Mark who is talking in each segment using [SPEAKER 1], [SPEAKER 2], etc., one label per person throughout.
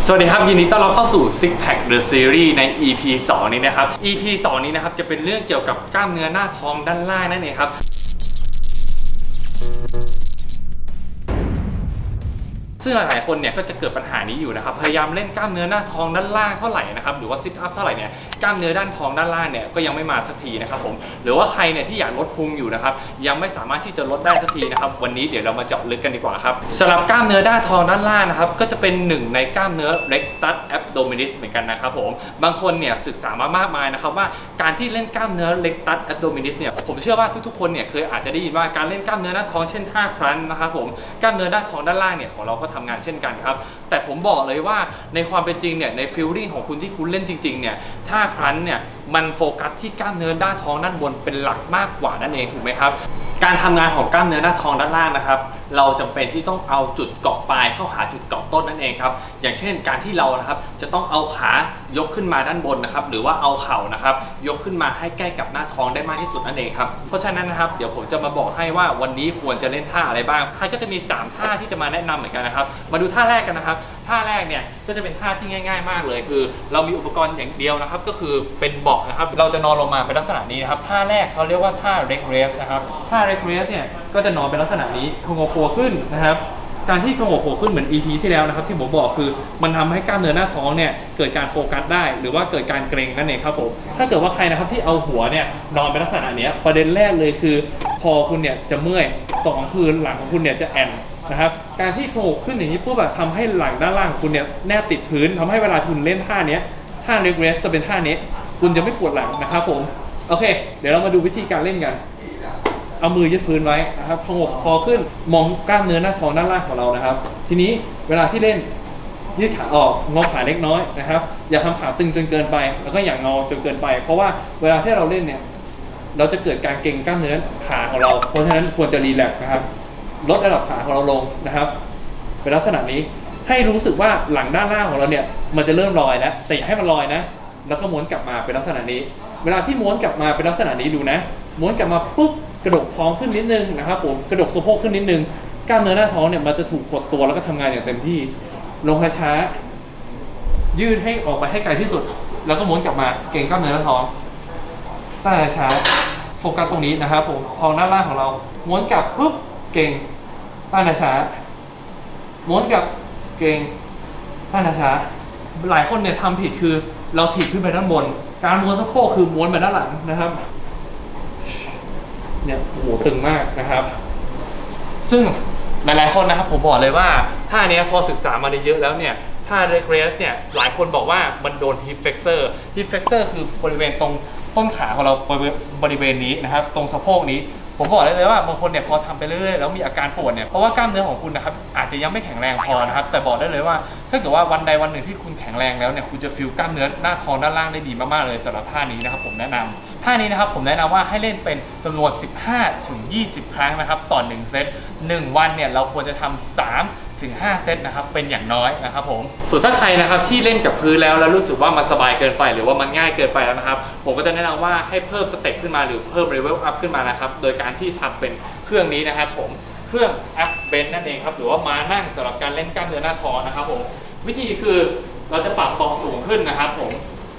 [SPEAKER 1] สวัสดีครับยินดีต้อนรับเข้าสู่ Six Pack The Series ใน EP 2 นี้นะครับ EP 2 นี้นะครับจะเป็นเรื่องเกี่ยวกับกล้ามเนื้อหน้าท้องด้านล่างนั่นเองครับซึ่งหลายๆคนเนี่ยก็จะเกิดปัญหานี้อยู่นะครับพยายามเล่นกล้ามเนื้อหน้าท้องด้านล่างเท่าไหร่นะครับหรือว่าซิทอัพเท่าไหร่เนี่ยกล้ามเนื้อด้านท้องด้านล่างเนี่ยก็ยังไม่มาสักทีนะครับผมหรือว่าใครเนี่ยที่อยากลดพุงอยู่นะครับยังไม่สามารถที่จะลดได้สักทีนะครับวันนี้เดี๋ยวเรามาเจาะลึกกันดีกว่าครับสำหรับกล้ามเนื้อด้านท้องด้านล่างนะครับก็จะเป็นหนึ่งในกล้ามเนื้อ rectus abdominis เหมือนกันนะครับผมบางคนเนี่ยศึกษามามากมายนะครับว่าการที่เล่นกล้ามเนื้อ rectus abdominis เนี่ยผมเชื่อว่าทุกๆคนเนี่ยเคยอาจจะได้ยินว่าการเล่นกล้ามเนื้อหน้าท้องเช่นท่าครันนะครับผมกล้ามเนื้อด้านท้องด้านล่างเนี่ยของเราก็ทำงานเช่นกันครับแต่ผมบอกเลยว่าในความเป็นจริงเนี่ยในฟีลลิ่งของคุณที่คุณเล่นจริงๆเนี่ยท่าครันเนี่ยมันโฟกัสที่กล้ามเนื้อด้านท้องด้านบนเป็นหลักมากกว่านั่นเองถูกไหมครับการทำงานของกล้ามเนื้อหน้าท้องด้านล่างนะครับเราจำเป็นที่ต้องเอาจุดเกาะปลายเข้าหาจุดเกาะต้นนั่นเองครับอย่างเช่นการที่เรานะครับจะต้องเอาขายกขึ้นมาด้านบนนะครับหรือว่าเอาเข่านะครับยกขึ้นมาให้ใกล้กับหน้าท้องได้มากที่สุดนั่นเองครับเพราะฉะนั้นนะครับเดี๋ยวผมจะมาบอกให้ว่าวันนี้ควรจะเล่นท่าอะไรบ้างท่าก็จะมี3ท่าที่จะมาแนะนำเหมือนกันนะครับมาดูท่าแรกกันนะครับท่าแรกเนี่ยก็จะเป็นท่าที่ง่ายๆมากเลยคือเรามีอุปกรณ์อย่างเดียวนะครับก็คือเป็นเบาะนะครับเราจะนอนลงมาเป็นลักษณะนี้นะครับท่าแรกเขาเรียกว่าท่า leg raise นะครับท่า leg raise เนี่ยก็จะนอนเป็นลักษณะนี้ขงกตัวขึ้นนะครับการที่ขงกตัวขึ้นเหมือน EP ที่แล้วนะครับที่ผมบอกคือมันทำให้กล้ามเนื้อหน้าท้องเนี่ยเกิดการโฟกัสได้หรือว่าเกิดการเกร็งนั่นเองครับผมถ้าเกิดว่าใครนะครับที่เอาหัวเนี่ยนอนเป็นลักษณะนี้ประเด็นแรกเลยคือคอคุณเนี่ยจะเมื่อย2คือหลังของคุณเนี่ยจะแอนนะครับการที่ขงกขึ้นอย่างนี้ปุ๊บแบบทำให้หลังด้านล่างคุณเนี่ยแนบติดพื้นทำให้เวลาคุณเล่นท่านี้ท่า leg raise จะเป็นท่านี้คุณจะไม่ปวดหลังนะครับผมโอเคเดี๋ยวเรามาดูวิธีการเล่นกันเอามือยึดพื้นไว้นะครับพงกคอขึ้นมองกล้ามเนื้อหน้าท้องด้านล่างของเรานะครับทีนี้เวลาที่เล่นยืดขาออกงอขาเล็กน้อยนะครับอย่าทำขาตึงจนเกินไปแล้วก็อย่างงอจนเกินไปเพราะว่าเวลาที่เราเล่นเนี่ยเราจะเกิดการเกร็งกล้ามเนื้อขาของเราเพราะฉะนั้นควรจะรีแลกซ์นะครับลดระดับขาของเราลงนะครับเป็นลักษณะนี้ให้รู้สึกว่าหลังด้านล่างของเราเนี่ยมันจะเริ่มลอยแล้วแต่อย่าให้มันลอยนะแล้วก็ม้วนกลับมาเป็นลักษณะนี้เวลาที่ม้วนกลับมาเป็นลักษณะนี้ดูนะม้วนกลับมาปุ๊บกระดกท้องขึ้นนิดนึงนะครับผมกระดกสะโพกขึ้นนิดนึงกล้ามเนื้อหน้าท้องเนี่ยมันจะถูกกดตัวแล้วก็ทำงานอย่างเต็มที่ลงช้าๆยืดให้ออกไปให้ไกลที่สุดแล้วก็ม้วนกลับมาเก่งกล้ามเนื้อหน้าท้องตั้งช้าโฟกัสตรงนี้นะครับผมท้องด้านล่างของเราม้วนกลับปุ๊บเก่งตั้งช้าม้วนกลับเก่งตั้งช้าหลายคนเนี่ยทำผิดคือเราถีบขึ้นไปด้านบนการม้วนสะโพกคือม้วนไปด้านหลังนะครับเนี่ยโอ้โหตึงมากนะครับซึ่งหลายๆคนนะครับผมบอกเลยว่าท่านี้พอศึกษามาเยอะแล้วเนี่ยท่า leg raise เนี่ยหลายคนบอกว่ามันโดน hip flexor hip flexor คือบริเวณตรงต้นขาของเราบริเวณนี้นะครับตรงสะโพกนี้ผมบอกเลยว่าบางคนเนี่ยพอทำไปเรื่อยๆแล้วมีอาการปวดเนี่ยเพราะว่ากล้ามเนื้อของคุณนะครับอาจจะยังไม่แข็งแรงพอนะครับแต่บอกได้เลยว่าถ้าเกิดว่าวันใดวันหนึ่งที่คุณแข็งแรงแล้วเนี่ยคุณจะฟีลกล้ามเนื้อหน้าท้องด้านล่างได้ดีมากๆเลยสำหรับท่านี้นะครับผมแนะนำท่านี้นะครับผมแนะนำว่าให้เล่นเป็นจำนวน 15-20 ครั้งนะครับต่อ1เซต1วันเนี่ยเราควรจะทำ3-5 เซตนะครับเป็นอย่างน้อยนะครับผมส่วนถ้าใครนะครับที่เล่นกับพื้นแล้วรู้สึกว่ามันสบายเกินไปหรือว่ามันง่ายเกินไปแล้วนะครับผมก็จะแนะนำว่าให้เพิ่มสเต็ปขึ้นมาหรือเพิ่มเลเวลอัพขึ้นมานะครับโดยการที่ทำเป็นเครื่องนี้นะครับผมเครื่อง Ab Bench นั่นเองครับหรือว่าม้านั่งสำหรับการเล่นกล้ามเนื้อหน้าท้องนะครับผมวิธีคือเราจะปรับตรงสูงขึ้นนะครับผม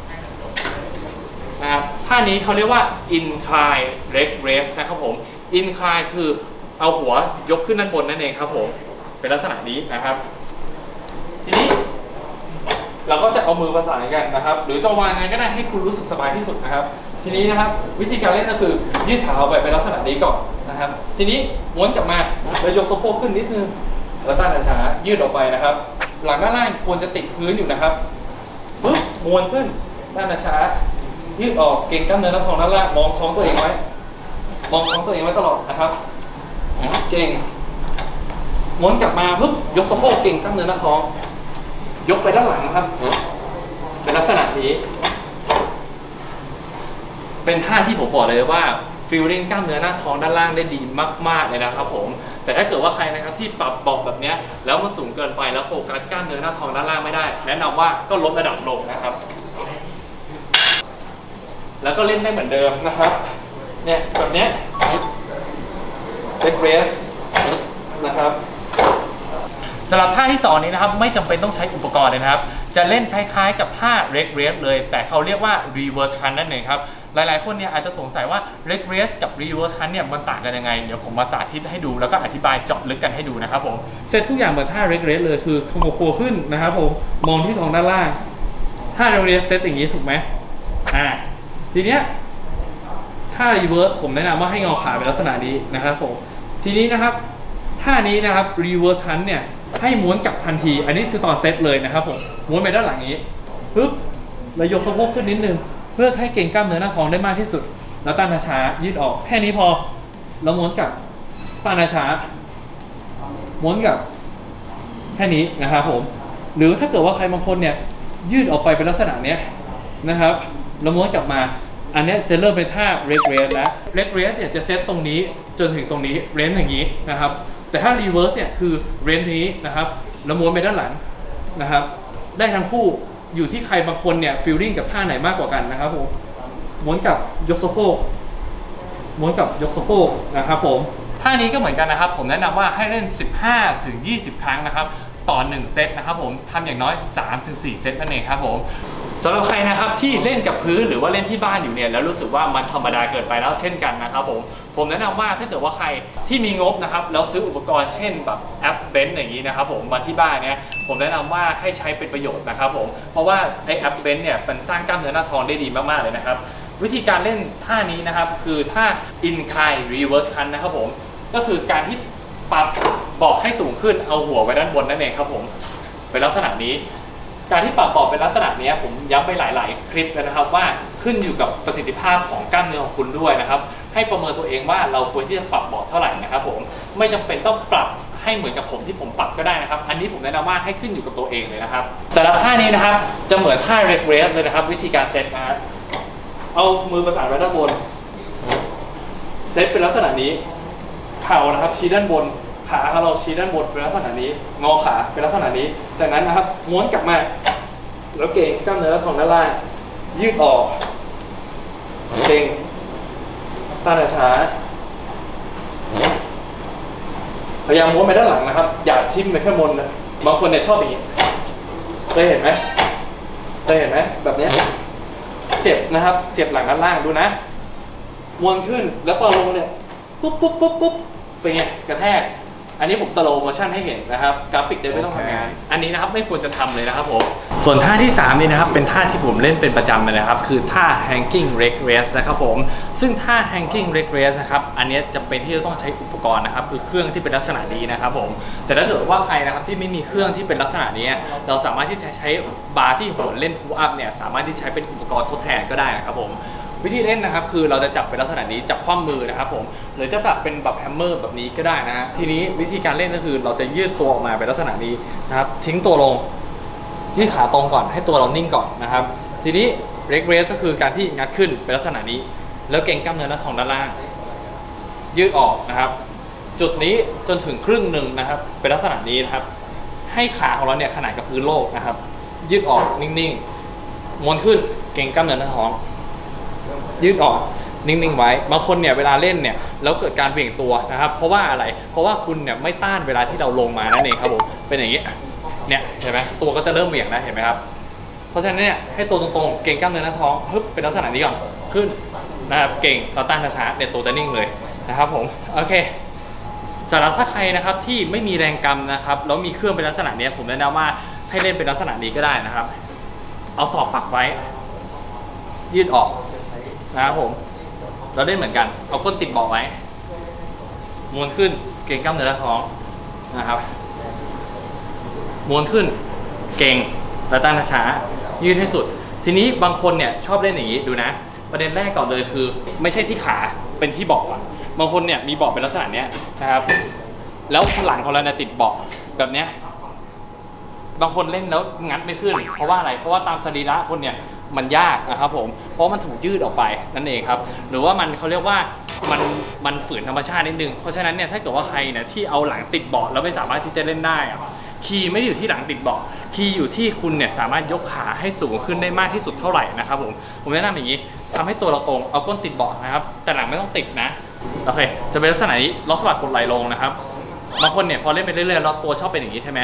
[SPEAKER 1] นะครับท่านี้เขาเรียกว่า incline leg raise นะครับผม incline คือเอาหัวยกขึ้นด้านบนนั่นเองครับผมเป็นลักษณะนี้นะครับทีนี้เราก็จะเอามือประสานกันนะครับหรือจะวางไงก็ได้ให้คุณรู้สึกสบายที่สุดนะครับทีนี้นะครับวิธีการเล่นก็คือยืดขาออกไปเป็นลักษณะนี้ก่อนนะครับทีนี้ม้วนกลับมาแล้วยกสะโพกขึ้นนิดนึงแล้วตั้งช้ายืดออกไปนะครับหลังด้านล่างควรจะติดพื้นอยู่นะครับปึ๊บม้วนขึ้นตั้งช้ายืดออกเก่งกล้ามเนื้อหน้าท้องด้านล่างมองท้องตัวเองไว้มองท้องตัวเองไว้ตลอดนะครับเก่งม้วนกลับมาปุ๊บยกสะโพกเก่งกล้ามเนื้อหน้าท้องยกไปด้านหลังนะครับเป็นลักษณะนี้เป็นท่าที่ผมบอกเลยว่าฟีลลิ่งกล้ามเนื้อหน้าท้องด้านล่างได้ดีมากๆเลยนะครับผมแต่ถ้าเกิดว่าใครนะครับที่ปรับเบาะแบบนี้แล้วมันสูงเกินไปแล้วโฟกัสกล้ามเนื้อหน้าท้องด้านล่างไม่ได้แนะนำว่าก็ลดระดับลงนะครับแล้วก็เล่นได้เหมือนเดิมนะครับเนี่ยแบบนี้ leg raise นะครับ สำหรับท่าที่2นี้นะครับไม่จำเป็นต้องใช้อุปกรณ์เลยนะครับจะเล่นคล้ายๆกับท่า leg raise เลยแต่เขาเรียกว่า reverse crunch นั่นเองครับหลายๆคนเนี่ยอาจจะสงสัยว่า leg raise กับ reverse crunch เนี่ยมันต่างกันยังไงเดี๋ยวผมมาสาธิตให้ดูแล้วก็อธิบายเจาะลึกกันให้ดูนะครับผมเซตทุกอย่างเหมือนท่า leg raise เลยคือขมวดคอขึ้นนะครับผมมองที่ท้องด้านล่างท่า leg raise เซตอย่างนี้ถูกไหมทีเนี้ยท่า reverse ผมแนะนำว่าให้งอขาเป็นลักษณะนี้นะครับผมทีนี้นะครับท่านี้นะครับ reverse crunch เนี่ยให้ม้วนกลับทันทีอันนี้คือตอนเซตเลยนะครับผมม้วนไปด้านหลังนี้ปึ๊บแล้วยกสะโพกขึ้นนิดนึงเพื่อให้เก่งกล้ามเนื้อหน้าท้องได้มากที่สุดแล้วต้านช้ายืดออกแค่นี้พอแล้วม้วนกลับต้านช้าม้วนกลับแค่นี้นะครับผมหรือถ้าเกิดว่าใครบางคนเนี่ยยืดออกไปเป็นลักษณะเนี้ยนะครับแล้วม้วนกลับมาอันนี้จะเริ่มเป็นท่า leg raise แล้ว leg raise เนี่ยจะเซตตรงนี้จนถึงตรงนี้เรนอย่างนี้นะครับแต่ถ้า reverse เนี่ยคือเรนนี้นะครับแล้วม้วนไปด้านหลังนะครับได้ทั้งคู่อยู่ที่ใครบางคนเนี่ยฟีลลิ่งกับท่าไหนมากกว่ากันนะครับผมม้วนกับยกสะโพกม้วนกับยกสะโพกนะครับผมท่านี้ก็เหมือนกันนะครับผมแนะนำว่าให้เล่น 15-20 ครั้งนะครับต่อ1เซตนะครับผมทำอย่างน้อย 3-4 เซตนั่นเองครับผมสำหรับใครนะครับที่เล่นกับพื้นหรือว่าเล่นที่บ้านอยู่เนี่ยแล้วรู้สึกว่ามันธรรมดาเกินไปแล้วเช่นกันนะครับผมแนะนำว่าถ้าเกิดว่าใครที่มีงบนะครับแล้วซื้ออุปกรณ์เช่นแบบแอปเบนซ์อย่างนี้นะครับผมมาที่บ้านเนี่ยผมแนะนำว่าให้ใช้เป็นประโยชน์นะครับผมเพราะว่าไอแอปเบนซ์เนี่ยมันสร้างกล้ามเนื้อหน้าท้องได้ดีมากๆเลยนะครับวิธีการเล่นท่านี้นะครับคือท่า incline reverse crunch นะครับผมก็คือการที่ปรับเบาะให้สูงขึ้นเอาหัวไว้ด้านบนนั่นเองครับผมเป็นลักษณะนี้การที่ปรับเบาะเป็นลักษณะนี้ผมย้ำไปหลายๆคลิปแล้วนะครับว่าขึ้นอยู่กับประสิทธิภาพของกล้ามเนื้อของคุณด้วยนะครับให้ประเมินตัวเองว่าเราควรที่จะปรับเบาะเท่าไหร่นะครับผมไม่จำเป็นต้องปรับให้เหมือนกับผมที่ผมปรับก็ได้นะครับอันนี้ผมแนะนำว่าให้ขึ้นอยู่กับตัวเองเลยนะครับสำหรับท่านี้นะครับจะเหมือนท่า leg raise เลยนะครับวิธีการเซตนะเอามือประสานไว้ด้านบนเซตเป็นลักษณะนี้เข่านะครับชี้ด้านบนขาเราชี้ด้านบนเป็นลักษณะนี้งอขาเป็นลักษณะนี้จากนั้นนะครับม้วนกลับมาแล้วเก่งกล้ามเนื้อของด้านล่างยืดออกเก่งต้านช้าพยายามม้วนไปด้านหลังนะครับอย่าทิ่มไปข้างบนนะบางคนเนี่ยชอบอย่างนี้เคยเห็นไหมแบบนี้เจ็บนะครับเจ็บหลังด้านล่างดูนะม้วนขึ้นแล้วพอลงเนี่ยปุ๊บเป็นไงกระแทกอันนี้ผมสโลว์โมชั่นให้เห็นนะครับกราฟิกจะไม่ต้องทำงานอันนี้นะครับไม่ควรจะทำเลยนะครับผมส่วนท่าที่3นี่นะครับเป็นท่าที่ผมเล่นเป็นประจำเลยนะครับคือท่า hanging leg raise นะครับผมซึ่งท่า hanging leg raise นะครับอันนี้จะเป็นที่จะต้องใช้อุปกรณ์นะครับคือเครื่องที่เป็นลักษณะนี้นะครับผมแต่ถ้าเกิดว่าใครนะครับที่ไม่มีเครื่องที่เป็นลักษณะนี้เราสามารถที่จะใช้บาร์ที่โหนเล่นพูลอัพเนี่ยสามารถที่ใช้เป็นอุปกรณ์ทดแทนก็ได้นะครับผมวิธีเล่นนะครับคือเราจะจับเป็นลักษณะนี้จับคว่ำมือนะครับผมหรือจะจับเป็นแบบแฮมเมอร์แบบนี้ก็ได้นะฮะทีนี้วิธีการเล่นก็คือเราจะยืดตัวออกมาเป็นลักษณะนี้นะครับทิ้งตัวลงยืดขาตรงก่อนให้ตัวเรานิ่งก่อนนะครับทีนี้ leg raise ก็คือการที่งัดขึ้นเป็นลักษณะนี้แล้วเก่งกล้ามเนื้อหน้าท้องด้านล่างยืดออกนะครับจุดนี้จนถึงครึ่งหนึ่งนะครับเป็นลักษณะนี้นะครับให้ขาของเราเนี่ยขนานกับพื้นโลกนะครับยืดออกนิ่งๆม้วนขึ้นเก่งกล้ามเนื้อหน้าท้องยืดออกนิ่งๆไว้บางคนเนี่ยเวลาเล่นเนี่ยแล้วเกิดการเบี่ยงตัวนะครับเพราะว่าอะไรเพราะว่าคุณเนี่ยไม่ต้านเวลาที่เราลงมานั่นเองครับผมเป็นอย่างนี้เนี่ยเห็นไหมตัวก็จะเริ่มเบี่ยงแล้วเห็นไหมครับเพราะฉะนั้นเนี่ยให้ตัวตรงๆเก่งกล้ามเนื้อหน้าท้องฮึบเป็นลักษณะนี้ก่อนขึ้นนะครับเก่งเราต้านช้าๆเนี่ยตัวจะนิ่งเลยนะครับผมโอเคสำหรับถ้าใครนะครับที่ไม่มีแรงกำนะครับแล้วมีเครื่องเป็นลักษณะนี้ผมแนะนำว่าให้เล่นเป็นลักษณะนี้ก็ได้นะครับเอาศอกปักไว้ยืดออกนะครับผมเราได้เหมือนกันเอาก้นติดเบาะไว้ม้วนขึ้นเก่งกล้ามเนื้อหน้าท้องนะครับม้วนขึ้นเก่งและต้านช้ายืดให้สุดทีนี้บางคนเนี่ยชอบเล่นอย่างนี้ดูนะประเด็นแรกก่อนเลยคือไม่ใช่ที่ขาเป็นที่เบาะบางคนเนี่ยมีเบาะเป็นลักษณะนี้นะครับแล้วหลังของเราเนี่ยติดเบาะแบบเนี้ยบางคนเล่นแล้วงัดไม่ขึ้นเพราะว่าอะไรเพราะว่าตามสรีระคนเนี่ยมันยากนะครับผมเพราะมันถูกยืดออกไปนั่นเองครับหรือว่ามันเขาเรียกว่ามันฝืนธรรมชาตินิดนึงเพราะฉะนั้นเนี่ยถ้าเกิดว่าใครเนี่ยที่เอาหลังติดเบาะแล้วไม่สามารถที่จะเล่นได้คีย์ไม่ได้อยู่ที่หลังติดเบาะคีย์อยู่ที่คุณเนี่ยสามารถยกขาให้สูงขึ้นได้มากที่สุดเท่าไหร่นะครับผมแนะนำอย่างนี้ทำให้ตัวเราตรงเอาก้นติดเบาะนะครับแต่หลังไม่ต้องติดนะโอเคจะเป็นลักษณะนี้ล็อกสะบักกดไหล่ลงนะครับบางคนเนี่ยพอเล่นไปเรื่อยๆแล้วตัวชอบเป็นอย่างนี้ใช่ไหม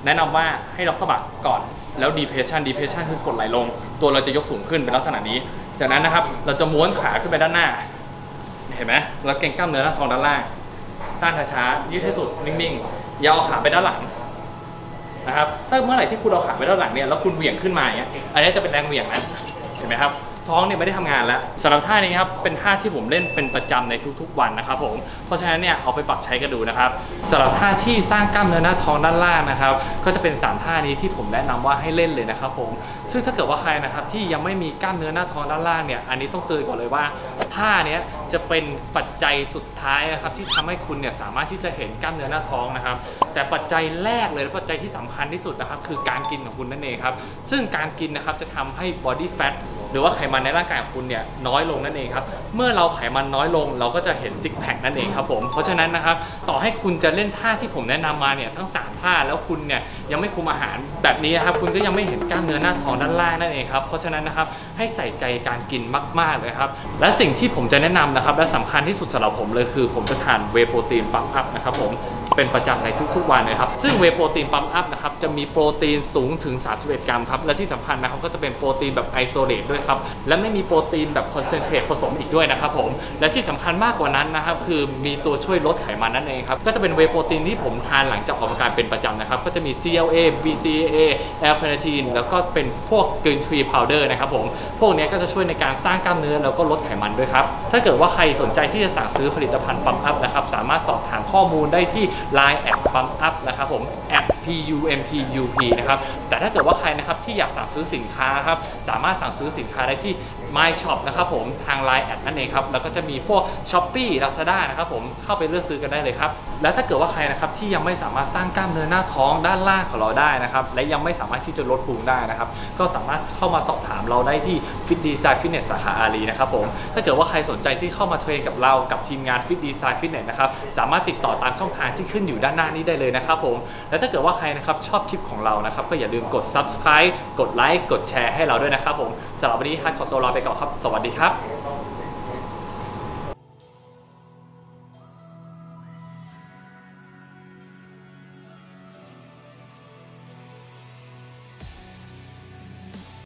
[SPEAKER 1] แนะนำว่าให้เราสะบักก่อนแล้ว depression คือกดไหลลงตัวเราจะยกสูงขึ้นเป็นลักษณะนี้จากนั้นนะครับเราจะม้วนขาขึ้นไปด้านหน้าเห็นไหมเราเก่งกล้ามเนื้อหน้าท้องด้านล่างต้านช้าๆยืดให้สุดนิ่งๆอย่าเอาขาไปด้านหลังนะครับถ้าเมื่อไหร่ที่คุณเอาขาไปด้านหลังเนี่ยแล้วคุณเหวี่ยงขึ้นมาอย่างเงี้ยอันนี้จะเป็นแรงเหวี่ยงนะเห็นไหมครับท้องเนี่ยไม่ได้ทำงานแล้วสำหรับท่านี้ครับเป็นท่าที่ผมเล่นเป็นประจำในทุกๆวันนะครับผมเพราะฉะนั้นเนี่ยเอาไปปรับใช้กันดูนะครับสำหรับท่าที่สร้างกล้ามเนื้อหน้าท้องด้านล่างนะครับก็จะเป็น3ท่านี้ที่ผมแนะนำว่าให้เล่นเลยนะครับผมซึ่งถ้าเกิดว่าใครนะครับที่ยังไม่มีกล้ามเนื้อหน้าท้องด้านล่างเนี่ยอันนี้ต้องเตือนก่อนเลยว่าท่านี้จะเป็นปัจจัยสุดท้ายนะครับที่ทำให้คุณเนี่ยสามารถที่จะเห็นกล้ามเนื้อหน้าท้องนะครับแต่ปัจจัยแรกเลยและปัจจัยที่สำคัญที่สุดนะครับคือการกินของคุณนั่นเองครับซึ่งการกินนะครับจะทำให้ body fat หรือว่าไขมันในร่างกายของคุณเนี่ยน้อยลงนั่นเองครับเมื่อเราไขมันน้อยลงเราก็จะเห็นซิกแพคนั่นเองครับผมเพราะฉะนั้นนะครับต่อให้คุณจะเล่นท่าที่ผมแนะนำมาเนี่ยทั้ง3ท่าแล้วคุณเนี่ยยังไม่คุมอาหารแบบนี้นะครับคุณก็ยังไม่เห็นกล้ามเนื้อหน้าท้องด้านล่างนั่นเองครับเพราะฉะนั้นนะครับให้ใส่ใจการกินมากๆเลยครับและสิ่งที่ผมจะแนะนำนะครับและสำคัญที่สุดสำหรับผมเลยคือผมจะทานเวย์โปรตีนปั๊มอัพนะครับผมเป็นประจำในทุกๆวันเลยครับซึ่งเวย์โปรตีนปั๊มอัพนะครับจะมีโปรตีนสูงถึง31 กรัมครับและที่สำคัญนะครับก็จะเป็นโปรตีนแบบไอโซเลตด้วยครับและไม่มีโปรตีนแบบคอนเซนเทรตผสมอีกด้วยนะครับผมและที่สำคัญมากกว่านั้นนะครับคือมีตัวช่วยลดไขมันนั่นเองครับก็จะเป็นเวย์โปรตีนที่ผมทานหลังจากออกกำลังกายเป็นประจำนะครับก็จะมี CLA BCAA L-carnitine แล้วก็เป็นพวก Green Tea Powder นะครับผมพวกนี้ก็จะช่วยในการสร้างกล้ามเนื้อแล้วก็ลดไขมันด้วยครับถ้าเกิดว่าใครสนใจที่จะสั่งซื้อผลิตภัณฑ์ปั๊มอัพนะครับสามารถสอบถามข้อมูลได้ที่ Line แอดปั๊มอัพนะครับผมแอด PUMPUP นะครับแต่ถ้าเกิดว่าใครนะครับที่อยากสั่งซื้อสินค้าครับสามารถสั่งซื้อสินค้าได้ที่ My Shop นะครับผมทาง Line แอดนั่นเองครับแล้วก็จะมีพวก Shopee Lazada นะครับผมเข้าไปเลือกซื้อกันได้เลยครับและถ้าเกิดว่าใครนะครับที่ยังไม่สามารถสร้างกล้ามเนื้อหน้าท้องด้านล่างของเราได้นะครับและยังไม่สามารถที่จะลดพุงได้นะครับก็สามารถเข้ามาสอบถามเราได้ที่ Fit Design Fitness สาขาอารีนะครับผมถ้าเกิดว่าใครสนใจที่เข้ามาเทรนกับเรากับทีมงาน Fit Design Fitness นะครับสามารถติดต่อตามช่องทางที่ขึ้นอยู่ด้านหน้านี้ได้เลยนะครับผมและถ้าเกิดว่าใครนะครับชอบคลิปของเรานะครับก็อย่าลืมกด Subscribe กดไลค์กดแชร์ให้เราด้วยนะครับผมสำหรับวันนี้ฮัทขอตัวลาไปก่อนครับสวัสดีครับ